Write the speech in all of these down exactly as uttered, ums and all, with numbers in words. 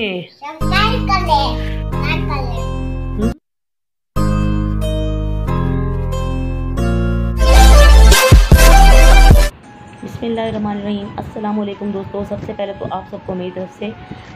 Subscribe कर ले, like कर ले। बिस्मिल्लाहिर्रहमानिर्रहीम। अस्सलामुअलैकुम दोस्तों, सबसे पहले तो आप सबको मेरी तरफ से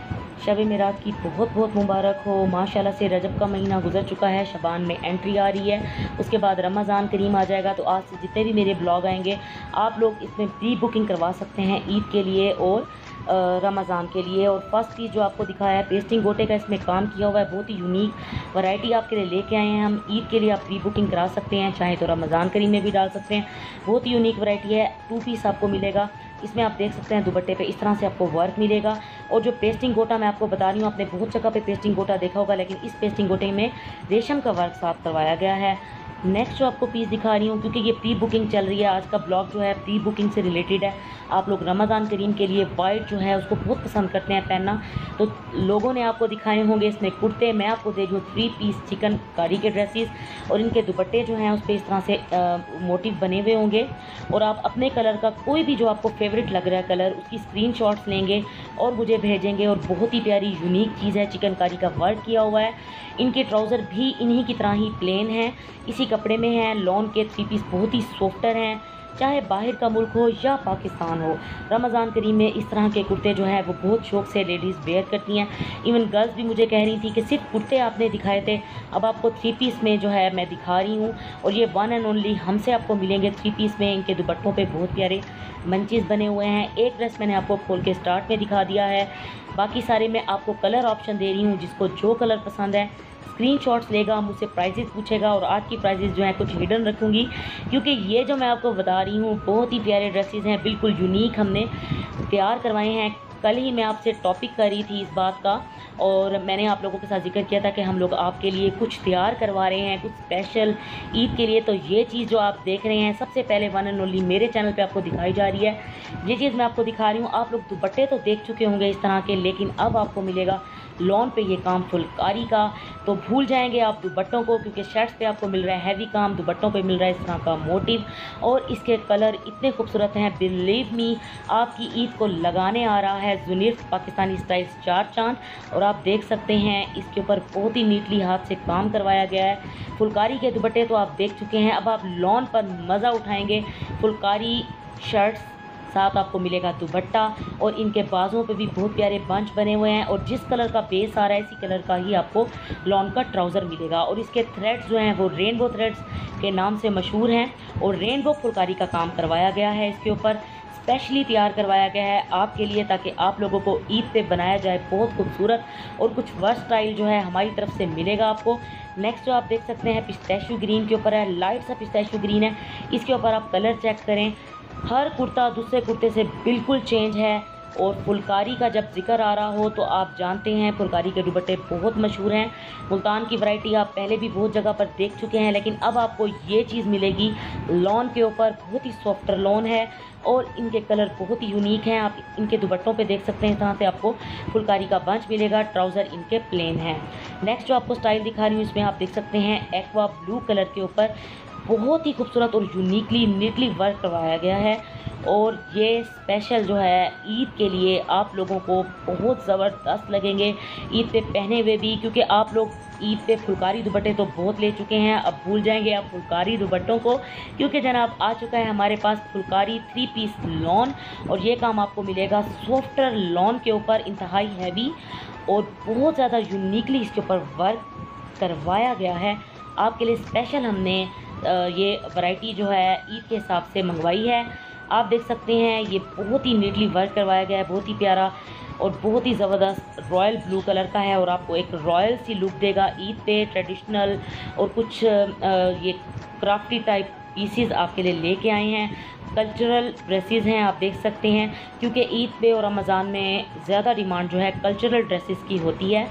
शब मेरात की बहुत बहुत मुबारक हो। माशाल्लाह से रजब का महीना गुजर चुका है, शबान में एंट्री आ रही है, उसके बाद रमज़ान करीम आ जाएगा। तो आज से जितने भी मेरे ब्लॉग आएंगे आप लोग इसमें प्री बुकिंग करवा सकते हैं ईद के लिए और रमज़ान के लिए। और फर्स्ट चीज़ जो आपको दिखाया है पेस्टिंग गोटे का, इसमें काम किया हुआ है, बहुत ही यूनिक वैरायटी आपके लिए लेके आए हैं हम। ईद के लिए आप प्री बुकिंग करा सकते हैं, चाहे तो रमज़ान करीम में भी डाल सकते हैं। बहुत ही यूनिक वैरायटी है। टू पीस आपको मिलेगा, इसमें आप देख सकते हैं दुपट्टे पे इस तरह से आपको वर्क मिलेगा। और जो पेस्टिंग गोटा मैं आपको बता रही हूँ, आपने बहुत जगह पे पेस्टिंग गोटा देखा होगा, लेकिन इस पेस्टिंग गोटे में रेशम का वर्क साथ करवाया गया है। नेक्स्ट जो आपको पीस दिखा रही हूँ, क्योंकि ये प्री बुकिंग चल रही है, आज का ब्लॉग जो है प्री बुकिंग से रिलेटेड है। आप लोग रमज़ान करीम के लिए वाइट जो है उसको बहुत पसंद करते हैं पहनना, तो लोगों ने आपको दिखाए होंगे इसमें कुर्ते। मैं आपको दे रही हूँ थ्री पीस चिकन कारी के ड्रेसेस, और इनके दुपट्टे जो हैं उस पर इस तरह से मोटिव बने हुए होंगे। और आप अपने कलर का कोई भी जो आपको फेवरेट लग रहा है कलर, उसकी स्क्रीनशॉट्स लेंगे और मुझे भेजेंगे। और बहुत ही प्यारी यूनिक चीज़ है, चिकनकारी का वर्क किया हुआ है। इनके ट्राउज़र भी इन्हीं की तरह ही प्लेन हैं, इसी कपड़े में हैं। लॉन के थ्री पीस बहुत ही सॉफ्टर हैं, चाहे बाहर का मुल्क हो या पाकिस्तान हो। रमज़ान करीम में इस तरह के कुर्ते जो है वो बहुत शौक़ से लेडीज़ वेयर करती हैं। इवन गर्ल्स भी मुझे कह रही थी कि सिर्फ कुर्ते आपने दिखाए थे, अब आपको थ्री पीस में जो है मैं दिखा रही हूँ। और ये वन एंड ओनली हमसे आपको मिलेंगे थ्री पीस में। इनके दुपट्टों पे बहुत प्यारे मंचेस बने हुए हैं। एक ड्रेस मैंने आपको खोल के स्टार्ट में दिखा दिया है, बाकी सारे मैं आपको कलर ऑप्शन दे रही हूँ। जिसको जो कलर पसंद है स्क्रीनशॉट्स लेगा, मुझसे प्राइजेस पूछेगा। और आज की प्राइजेस जो है कुछ हिडन रखूँगी, क्योंकि ये जो मैं आपको बता रही हूँ बहुत ही प्यारे ड्रेसेस हैं, बिल्कुल यूनिक हमने तैयार करवाए हैं। कल ही मैं आपसे टॉपिक कर रही थी इस बात का, और मैंने आप लोगों के साथ जिक्र किया था कि हम लोग आपके लिए कुछ तैयार करवा रहे हैं, कुछ स्पेशल ईद के लिए। तो ये चीज़ जो आप देख रहे हैं सबसे पहले वन एंड ओनली मेरे चैनल पे आपको दिखाई जा रही है। ये चीज़ मैं आपको दिखा रही हूँ। आप लोग दुपट्टे तो देख चुके होंगे इस तरह के, लेकिन अब आपको मिलेगा लॉन पे ये काम फुलकारी का। तो भूल जाएंगे आप दुपट्टों को, क्योंकि शर्ट्स पे आपको मिल रहा है हैवी काम, दुपट्टों पे मिल रहा है इस तरह का मोटिव। और इसके कलर इतने खूबसूरत हैं, बिलीव मी आपकी ईद को लगाने आ रहा है ज़ुनिर्फ पाकिस्तानी स्टाइल चार चांद। और आप देख सकते हैं इसके ऊपर बहुत ही नीटली हाथ से काम करवाया गया है। फुलकारी के दुपट्टे तो आप देख चुके हैं, अब आप लॉन पर मज़ा उठाएंगे। फुलकारी शर्ट्स साथ आपको मिलेगा दुपट्टा, और इनके बाजुओं पे भी बहुत प्यारे बंच बने हुए हैं। और जिस कलर का बेस आ रहा है इसी कलर का ही आपको लॉन का ट्राउज़र मिलेगा। और इसके थ्रेड्स जो हैं वो रेनबो थ्रेड्स के नाम से मशहूर हैं, और रेनबो फुलकारी का काम करवाया गया है। इसके ऊपर स्पेशली तैयार करवाया गया है आपके लिए, ताकि आप लोगों को ईद पे बनाया जाए बहुत खूबसूरत। और कुछ वर्क स्टाइल जो है हमारी तरफ से मिलेगा आपको। नेक्स्ट जो आप देख सकते हैं पिस्ताशियो ग्रीन के ऊपर है, लाइट सा पिस्ताशियो ग्रीन है। इसके ऊपर आप कलर चेक करें, हर कुर्ता दूसरे कुर्ते से बिल्कुल चेंज है। और फुलकारी का जब जिक्र आ रहा हो तो आप जानते हैं फुलकारी के दुपट्टे बहुत मशहूर हैं। मुल्तान की वैरायटी आप पहले भी बहुत जगह पर देख चुके हैं, लेकिन अब आपको ये चीज़ मिलेगी लॉन के ऊपर। बहुत ही सॉफ्टर लॉन है और इनके कलर बहुत ही यूनिक हैं। आप इनके दुपट्टों पे देख सकते हैं इस तरह से आपको फुलकारी का बंच मिलेगा। ट्राउज़र इनके प्लेन है। नेक्स्ट जो आपको स्टाइल दिखा रही हूँ, इसमें आप देख सकते हैं एक्वा ब्लू कलर के ऊपर बहुत ही खूबसूरत और यूनिकली नीटली वर्क करवाया गया है। और ये स्पेशल जो है ईद के लिए आप लोगों को बहुत ज़बरदस्त लगेंगे ईद पे पहने हुए भी, क्योंकि आप लोग ईद पे फुलकारी दुपट्टे तो बहुत ले चुके हैं। अब भूल जाएंगे आप फुलकारी दुपट्टों को, क्योंकि जनाब आ चुका है हमारे पास फुलकारी थ्री पीस लॉन। और ये काम आपको मिलेगा सॉफ्टर लॉन के ऊपर, इंतहाई हैवी और बहुत ज़्यादा यूनिकली इसके ऊपर वर्क करवाया गया है। आपके लिए स्पेशल हमने ये वैरायटी जो है ईद के हिसाब से मंगवाई है। आप देख सकते हैं ये बहुत ही नीटली वर्क करवाया गया है, बहुत ही प्यारा और बहुत ही ज़बरदस्त रॉयल ब्लू कलर का है। और आपको एक रॉयल सी लुक देगा ईद पे। ट्रेडिशनल और कुछ ये क्राफ्टी टाइप पीसीज आपके लिए लेके आए हैं। कल्चरल ड्रेसेस हैं, आप देख सकते हैं, क्योंकि ईद पे और रमज़ान में ज़्यादा डिमांड जो है कल्चरल ड्रेसेस की होती है।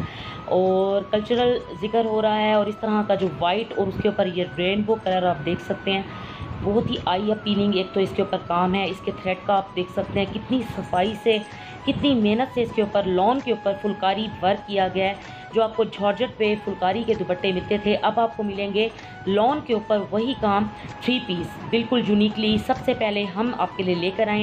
और कल्चरल जिक्र हो रहा है। और इस तरह का जो वाइट और उसके ऊपर ये रेनबो कलर आप देख सकते हैं, बहुत ही आई अपीलिंग एक तो इसके ऊपर काम है। इसके थ्रेड का आप देख सकते हैं कितनी सफाई से, कितनी मेहनत से इसके ऊपर लॉन के ऊपर फुलकारी वर्क किया गया है। जो आपको जॉर्जेट पे फुलकारी के दुपट्टे मिलते थे, अब आपको मिलेंगे लॉन के ऊपर वही काम थ्री पीस, बिल्कुल यूनिकली। सबसे पहले हम आपके लिए लेकर आए हैं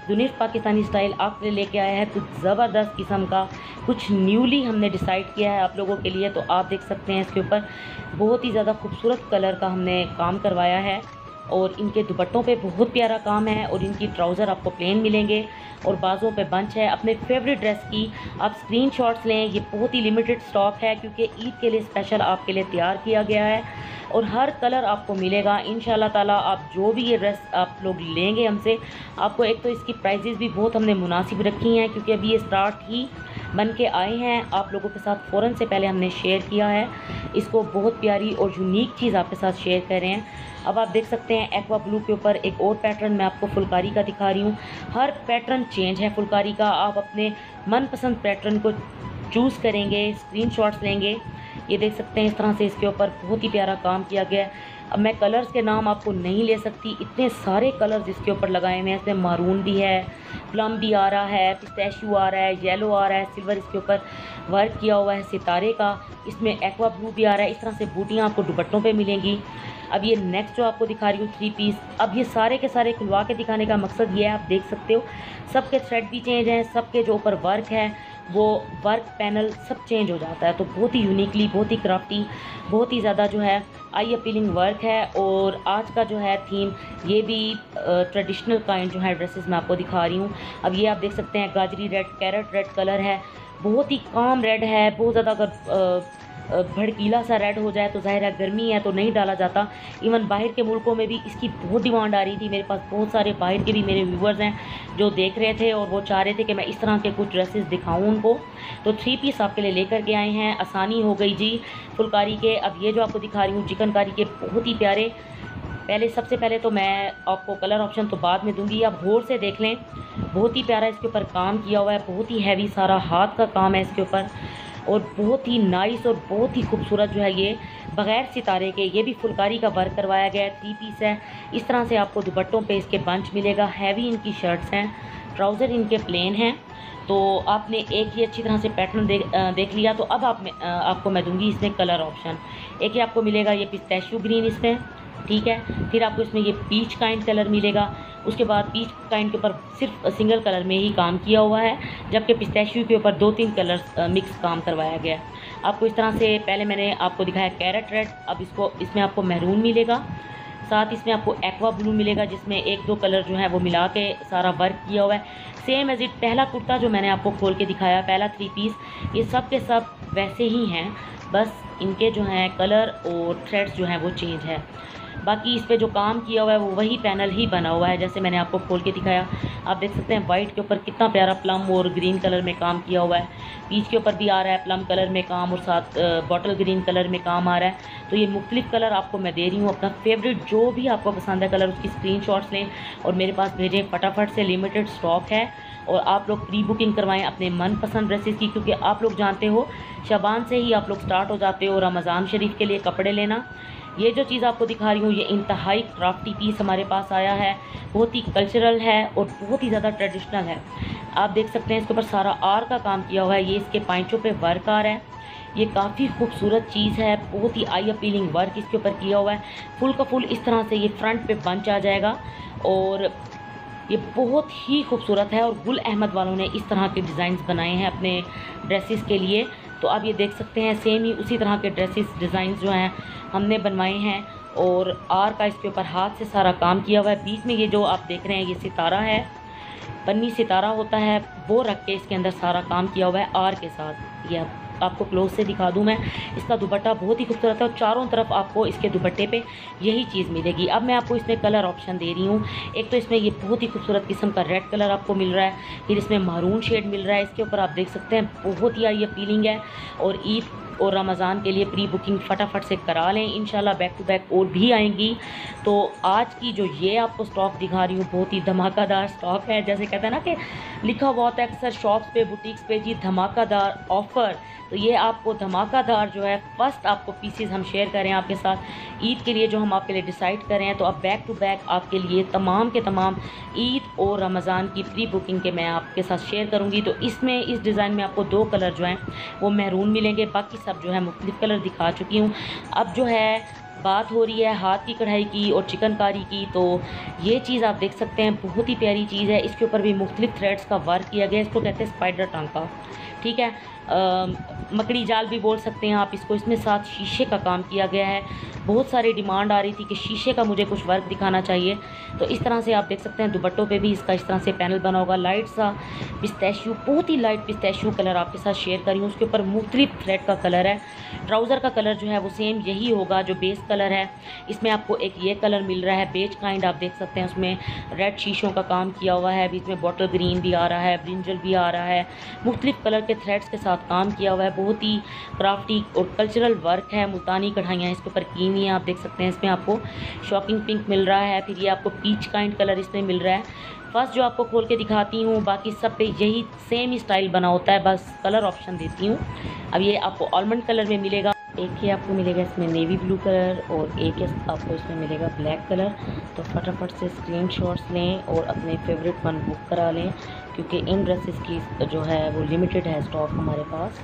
जुनीफ पाकिस्तानी स्टाइल आपके लिए लेके आया है कुछ ज़बरदस्त किस्म का, कुछ न्यूली हमने डिसाइड किया है आप लोगों के लिए। तो आप देख सकते हैं इसके ऊपर बहुत ही ज़्यादा खूबसूरत कलर का हमने काम करवाया है और इनके दुपट्टों पे बहुत प्यारा काम है और इनकी ट्राउज़र आपको प्लेन मिलेंगे और बाजों पे बंच है। अपने फेवरेट ड्रेस की आप स्क्रीनशॉट्स लें, ये बहुत ही लिमिटेड स्टॉक है क्योंकि ईद के लिए स्पेशल आपके लिए तैयार किया गया है और हर कलर आपको मिलेगा इंशाल्लाह ताला। आप जो भी ये ड्रेस आप लोग लेंगे हमसे, आपको एक तो इसकी प्राइजेज़ भी बहुत हमने मुनासिब रखी हैं क्योंकि अभी ये स्टार्ट ही बन के आए हैं आप लोगों के साथ। फ़ौरन से पहले हमने शेयर किया है इसको, बहुत प्यारी और यूनिक चीज़ आपके साथ शेयर कर रहे हैं। अब आप देख सकते हैं एक्वा ब्लू के ऊपर एक और पैटर्न मैं आपको फुलकारी का दिखा रही हूँ। हर पैटर्न चेंज है फुलकारी का, आप अपने मनपसंद पैटर्न को चूज़ करेंगे, स्क्रीनशॉट्स लेंगे। ये देख सकते हैं इस तरह से इसके ऊपर बहुत ही प्यारा काम किया गया है। अब मैं कलर्स के नाम आपको नहीं ले सकती, इतने सारे कलर्स इसके ऊपर लगाए हुए हैं। इसमें मारून भी है, प्लम भी आ रहा है, पिस्ताशियो आ रहा है, येलो आ रहा है, सिल्वर इसके ऊपर वर्क किया हुआ है सितारे का, इसमें एक्वा ब्लू भी आ रहा है। इस तरह से बूटियाँ आपको दुपट्टों पे मिलेंगी। अब ये नेक्स्ट जो आपको दिखा रही हूँ थ्री पीस, अब ये सारे के सारे खुलवा के दिखाने का मकसद ये है, आप देख सकते हो सबके थ्रेड भी चेंज हैं, सबके जो ऊपर वर्क है वो वर्क पैनल सब चेंज हो जाता है। तो बहुत ही यूनिकली, बहुत ही क्राफ्टी, बहुत ही ज़्यादा जो है आई अपीलिंग वर्क है। और आज का जो है थीम ये भी ट्रेडिशनल काइंड जो है ड्रेसेस मैं आपको दिखा रही हूँ। अब ये आप देख सकते हैं गाजरी रेड, कैरेट रेड कलर है, बहुत ही काम रेड है, बहुत ज़्यादा अगर भड़कीला सा रेड हो जाए तो ज़ाहिर है गर्मी है तो नहीं डाला जाता। इवन बाहर के मुल्कों में भी इसकी बहुत डिमांड आ रही थी। मेरे पास बहुत सारे बाहर के भी मेरे व्यूवर्स हैं जो देख रहे थे और वो चाह रहे थे कि मैं इस तरह के कुछ ड्रेसेस दिखाऊं उनको। तो थ्री पीस आपके लिए लेकर के आए हैं, आसानी हो गई जी फुलकारी के। अब ये जो आपको दिखा रही हूँ चिकनकारी के, बहुत ही प्यारे। पहले सबसे पहले तो मैं आपको कलर ऑप्शन तो बाद में दूंगी, आप गौर से देख लें, बहुत ही प्यारा इसके ऊपर काम किया हुआ है, बहुत ही हैवी सारा हाथ का काम है इसके ऊपर और बहुत ही नाइस और बहुत ही खूबसूरत जो है ये बग़ैर सितारे के, ये भी फुलकारी का वर्क करवाया गया है। थ्री पीस है, इस तरह से आपको दुपट्टों पे इसके बंच मिलेगा। हैवी इनकी शर्ट्स हैं, ट्राउज़र इनके प्लेन हैं। तो आपने एक ही अच्छी तरह से पैटर्न देख देख लिया। तो अब आप में, आपको मैं दूंगी इसमें कलर ऑप्शन। एक ही आपको मिलेगा ये पिस्ताशियो ग्रीन इसमें, ठीक है। फिर आपको इसमें ये पीच काइंड कलर मिलेगा। उसके बाद पीच काइंड के ऊपर सिर्फ सिंगल कलर में ही काम किया हुआ है, जबकि पिस्ताशियो के ऊपर दो तीन कलर्स मिक्स काम करवाया गया है। आपको इस तरह से पहले मैंने आपको दिखाया कैरेट रेड, अब इसको इसमें आपको मैरून मिलेगा, साथ इसमें आपको एक्वा ब्लू मिलेगा जिसमें एक दो कलर जो है वो मिला के सारा वर्क किया हुआ है। सेम एज इट पहला कुर्ता जो मैंने आपको खोल के दिखाया, पहला थ्री पीस, ये सब के सब वैसे ही हैं, बस इनके जो हैं कलर और थ्रेड्स जो हैं वो चेंज है। बाकी इस पे जो काम किया हुआ है वो वही पैनल ही बना हुआ है जैसे मैंने आपको खोल के दिखाया। आप देख सकते हैं वाइट के ऊपर कितना प्यारा प्लम और ग्रीन कलर में काम किया हुआ है, पीच के ऊपर भी आ रहा है प्लम कलर में काम और साथ बॉटल ग्रीन कलर में काम आ रहा है। तो ये मुख्तलिफ कलर आपको मैं दे रही हूँ, अपना फेवरेट जो भी आपको पसंद है कलर उसकी स्क्रीनशॉट्स लें और मेरे पास भेजें फटाफट से, लिमिटेड स्टॉक है। और आप लोग प्री बुकिंग करवाएं अपने मनपसंद ड्रेसेस की, क्योंकि आप लोग जानते हो शबान से ही आप लोग स्टार्ट हो जाते हो रमज़ान शरीफ के लिए कपड़े लेना। ये जो चीज़ आपको दिखा रही हूँ ये इंतहाई क्राफ्टी पीस हमारे पास आया है, बहुत ही कल्चरल है और बहुत ही ज़्यादा ट्रेडिशनल है। आप देख सकते हैं इसके ऊपर सारा आर का काम किया हुआ है, ये इसके पाइंचों पे वर्क आ रहा है, ये काफ़ी खूबसूरत चीज़ है, बहुत ही आई अपीलिंग वर्क इसके ऊपर किया हुआ है। फुल का फुल इस तरह से ये फ्रंट पे बंच आ जाएगा और ये बहुत ही खूबसूरत है। और गुल अहमद वालों ने इस तरह के डिज़ाइंस बनाए हैं अपने ड्रेसेस के लिए। तो आप ये देख सकते हैं सेम ही उसी तरह के ड्रेसेस डिज़ाइंस जो हैं हमने बनवाए हैं और आर का इसके ऊपर हाथ से सारा काम किया हुआ है। बीच में ये जो आप देख रहे हैं ये सितारा है, पन्नी सितारा होता है, वो रख के इसके अंदर सारा काम किया हुआ है आर के साथ। ये आपको क्लोज से दिखा दूं मैं, इसका दुपट्टा बहुत ही खूबसूरत है और चारों तरफ आपको इसके दुपट्टे पे यही चीज़ मिलेगी। अब मैं आपको इसमें कलर ऑप्शन दे रही हूँ। एक तो इसमें ये बहुत ही खूबसूरत किस्म का रेड कलर आपको मिल रहा है, फिर इसमें मारून शेड मिल रहा है इसके ऊपर, आप देख सकते हैं बहुत ही आई अपीलिंग है। और ईद और रमज़ान के लिए प्री बुकिंग फटाफट से करा लें, इंशाल्लाह बैक टू बैक और भी आएंगी। तो आज की जो ये आपको स्टॉक दिखा रही हूँ बहुत ही धमाकेदार स्टॉक है। जैसे कहते हैं ना कि लिखा हुआ होता है अक्सर शॉप्स पे, बुटीक्स पे जी धमाकेदार ऑफ़र, तो ये आपको धमाकेदार जो है फर्स्ट आपको पीसेस हम शेयर करें आपके साथ ईद के लिए जो हम आपके लिए डिसाइड करें हैं। तो अब बैक टू बैक आपके लिए तमाम के तमाम ईद और रमज़ान की प्री बुकिंग के मैं आपके साथ शेयर करूंगी। तो इसमें इस डिज़ाइन में आपको दो कलर जो हैं वो मैरून मिलेंगे, बाकी सब जो है मुख्तलिफ कलर दिखा चुकी हूँ। अब जो है बात हो रही है हाथ की कढ़ाई की और चिकनकारी की, तो ये चीज़ आप देख सकते हैं बहुत ही प्यारी चीज़ है। इसके ऊपर भी मुख्तलिफ थ्रेड्स का वर्क किया गया है। इसको कहते हैं स्पाइडर टांका, ठीक है, आ, मकड़ी जाल भी बोल सकते हैं आप इसको। इसमें साथ शीशे का काम किया गया है। बहुत सारी डिमांड आ रही थी कि शीशे का मुझे कुछ वर्क दिखाना चाहिए, तो इस तरह से आप देख सकते हैं दुपट्टों पे भी इसका इस तरह से पैनल बना होगा। लाइट सा पिस्ताशियो, बहुत ही लाइट पिस्ताशियो कलर आपके साथ शेयर करी हूँ। उसके ऊपर मुख्तलिफ थ्रेड का कलर है। ट्राउज़र का कलर जो है वो सेम यही होगा जो बेस कलर है। इसमें आपको एक ये कलर मिल रहा है बेज काइंड, आप देख सकते हैं उसमें रेड शीशों का काम किया हुआ है। बीच में बॉटल ग्रीन भी आ रहा है, ब्रिंजल भी आ रहा है, मुख्तलिफ कलर के थ्रेड्स के साथ काम किया हुआ है। बहुत ही क्राफ्टी और कल्चरल वर्क है। मुल्तानी कढ़ाइयाँ इसके ऊपर की हुई हैं, आप देख सकते हैं। इसमें आपको शॉकिंग पिंक मिल रहा है, फिर ये आपको पीच काइंड कलर इसमें मिल रहा है। फर्स्ट जो आपको खोल के दिखाती हूँ, बाकी सब पे यही सेम स्टाइल बना होता है, बस कलर ऑप्शन देती हूँ। अब ये आपको आलमंड कलर में मिलेगा, एक ही आपको मिलेगा इसमें नेवी ब्लू कलर, और एक आपको इसमें मिलेगा ब्लैक कलर। तो फटाफट से स्क्रीनशॉट्स लें और अपने फेवरेट वन बुक करा लें, क्योंकि इन ड्रेसेस की जो है वो लिमिटेड है स्टॉक हमारे पास।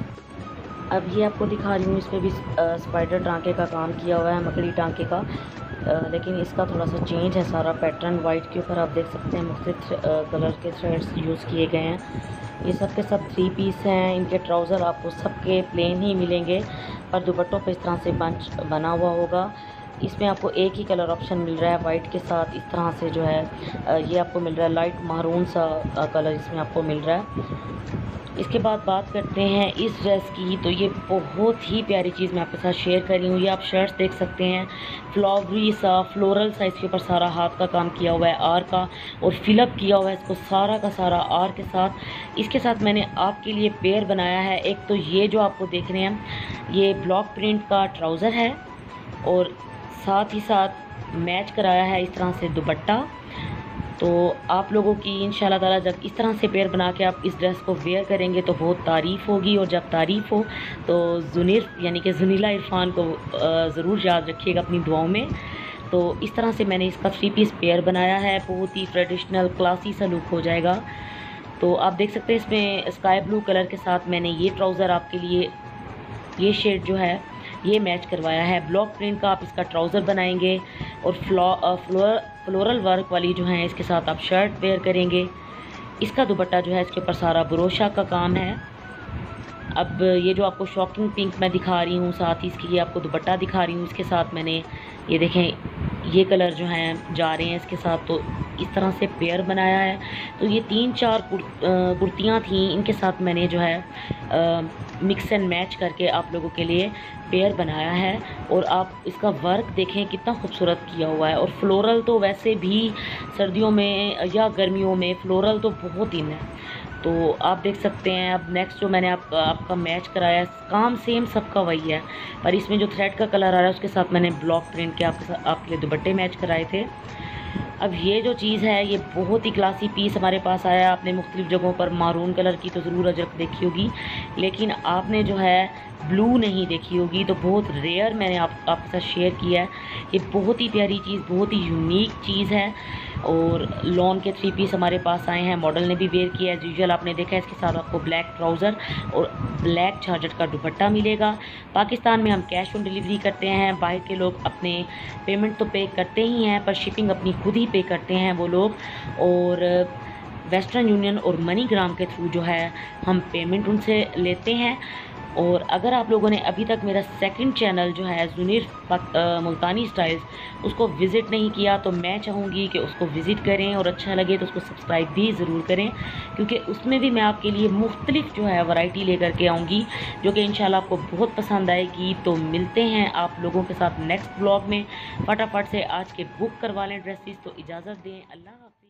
अब ये आपको दिखा रही हूँ, इसमें भी स्पाइडर टांके का काम किया हुआ है, मकड़ी टांके का, आ, लेकिन इसका थोड़ा सा चेंज है सारा पैटर्न। वाइट के ऊपर आप देख सकते हैं मुख्तलिफ कलर के थ्रेड्स यूज़ किए गए हैं। ये सब के सब थ्री पीस हैं। इनके ट्राउज़र आपको सबके प्लेन ही मिलेंगे, पर दुपट्टों पे इस तरह से बंच बना हुआ होगा। इसमें आपको एक ही कलर ऑप्शन मिल रहा है वाइट के साथ, इस तरह से जो है ये आपको मिल रहा है लाइट महरून सा कलर इसमें आपको मिल रहा है। इसके बाद बात करते हैं इस ड्रेस की, तो ये बहुत ही प्यारी चीज़ मैं आपके साथ शेयर कर रही हूँ। ये आप शर्ट्स देख सकते हैं, फ्लावरी सा फ्लोरल सा इसके ऊपर सारा हाथ का काम किया हुआ है आर का, और फिलअप किया हुआ है इसको सारा का सारा आर के साथ। इसके साथ मैंने आपके लिए पेयर बनाया है। एक तो ये जो आपको देख रहे हैं ये ब्लॉक प्रिंट का ट्राउज़र है, और साथ ही साथ मैच कराया है इस तरह से दुपट्टा। तो आप लोगों की इंशाल्लाह ताला जब इस तरह से पेयर बना के आप इस ड्रेस को वेयर करेंगे तो बहुत तारीफ़ होगी, और जब तारीफ़ हो तो जुनिर्फ यानी कि जुनीला इरफान को ज़रूर याद रखिएगा अपनी दुआओं में। तो इस तरह से मैंने इसका थ्री पीस पेयर बनाया है, बहुत ही ट्रेडिशनल क्लासी सा लुक हो जाएगा। तो आप देख सकते हैं इसमें स्काई ब्लू कलर के साथ मैंने ये ट्राउज़र आपके लिए, ये शेड जो है ये मैच करवाया है। ब्लॉक प्रिंट का आप इसका ट्राउज़र बनाएंगे, और फ्लो फ्लोर फ्लोरल वर्क वाली जो है इसके साथ आप शर्ट वेयर करेंगे। इसका दुपट्टा जो है इसके ऊपर सारा ब्रोशा का काम है। अब ये जो आपको शॉकिंग पिंक मैं दिखा रही हूँ, साथ ही इसकी ये आपको दुपट्टा दिखा रही हूँ। इसके साथ मैंने ये देखें ये कलर जो हैं जा रहे हैं इसके साथ, तो इस तरह से पेयर बनाया है। तो ये तीन चार कुर्तियाँ थी, इनके साथ मैंने जो है मिक्स एंड मैच करके आप लोगों के लिए पेयर बनाया है। और आप इसका वर्क देखें कितना खूबसूरत किया हुआ है। और फ्लोरल तो वैसे भी सर्दियों में या गर्मियों में फ्लोरल तो बहुत इन है, तो आप देख सकते हैं। अब नेक्स्ट जो मैंने आप, आपका मैच कराया, काम सेम सबका वही है, पर इसमें जो थ्रेड का कलर आ रहा है उसके साथ मैंने ब्लॉक प्रिंट के आपके साथ आपके लिए दुपट्टे मैच कराए थे। अब ये जो चीज़ है ये बहुत ही क्लासी पीस हमारे पास आया। आपने मुख्तलिफ जगहों पर मारून कलर की तो ज़रूर अजरक देखी होगी, लेकिन आपने जो है ब्लू नहीं देखी होगी, तो बहुत रेयर मैंने आप आपके साथ शेयर किया है। ये बहुत ही प्यारी चीज़, बहुत ही यूनिक चीज़ है। और लॉन के थ्री पीस हमारे पास आए हैं, मॉडल ने भी वेयर किया है, यूजुअल आपने देखा है। इसके साथ आपको ब्लैक ट्राउज़र और ब्लैक चार्जर का दुपट्टा मिलेगा। पाकिस्तान में हम कैश ऑन डिलीवरी करते हैं। बाहर के लोग अपने पेमेंट तो पे करते ही हैं, पर शिपिंग अपनी खुद ही पे करते हैं वो लोग, और वेस्टर्न यूनियन और मनीग्राम के थ्रू जो है हम पेमेंट उनसे लेते हैं। और अगर आप लोगों ने अभी तक मेरा सेकंड चैनल जो है जुनिर्फ मुल्तानी स्टाइल्स उसको विज़िट नहीं किया, तो मैं चाहूँगी कि उसको विज़िट करें, और अच्छा लगे तो उसको सब्सक्राइब भी ज़रूर करें, क्योंकि उसमें भी मैं आपके लिए मुख्तलिफ जो है वैरायटी लेकर के आऊँगी जो कि इंशाल्लाह आपको बहुत पसंद आएगी। तो मिलते हैं आप लोगों के साथ नेक्स्ट ब्लॉग में। फटाफट से आज के बुक करवा लें ड्रेसेस। तो इजाज़त दें, अल्लाह हाफ़िज़।